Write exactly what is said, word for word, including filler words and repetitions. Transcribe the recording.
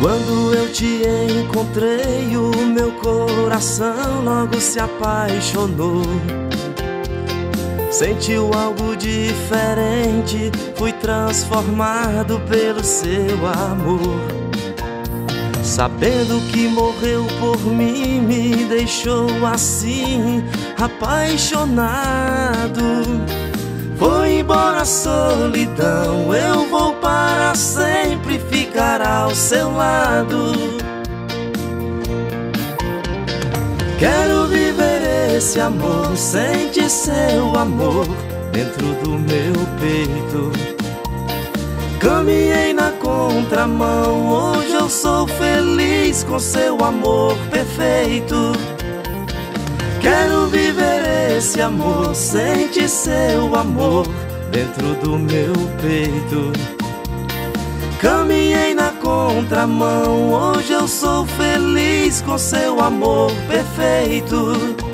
Quando eu te encontrei, o meu coração logo se apaixonou. Sentiu algo diferente, fui transformado pelo seu amor. Sabendo que morreu por mim, me deixou assim, apaixonado. Foi embora a solidão, eu vou para sempre ficar ao seu lado. Quero viver esse amor, sente seu amor dentro do meu peito. Caminhei na contramão, hoje eu sou feliz com seu amor perfeito. Quero viver esse amor, sente seu amor dentro do meu peito. Caminhei na contramão, hoje eu sou feliz com seu amor perfeito.